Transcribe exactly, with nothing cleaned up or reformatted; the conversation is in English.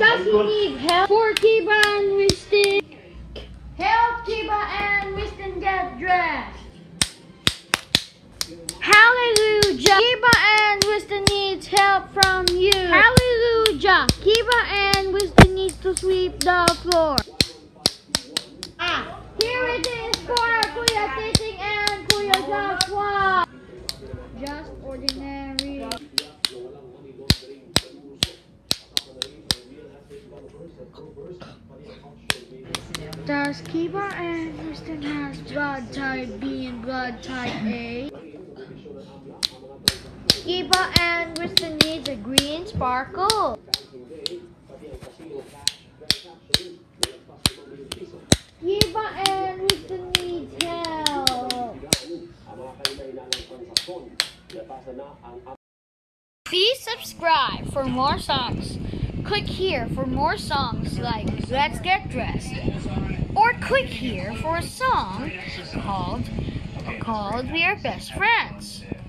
Does he need help? For Kiba and Wistin. Help Kiba and Wistin get dressed. Hallelujah! Kiba and Wistin needs help from you. Hallelujah! Kiba and Wistin needs to sweep the floor. Ah, here it is for Kuya Titing and Kuya Joshua. Just ordinary. Does Kiba and Wistin has blood type B and blood type A? Kiba and Wistin needs a green sparkle. Kiba and Wistin needs help. Please subscribe for more songs. Click here for more songs like Let's Get Dressed. Or click here for a song called, called We Are Best Friends.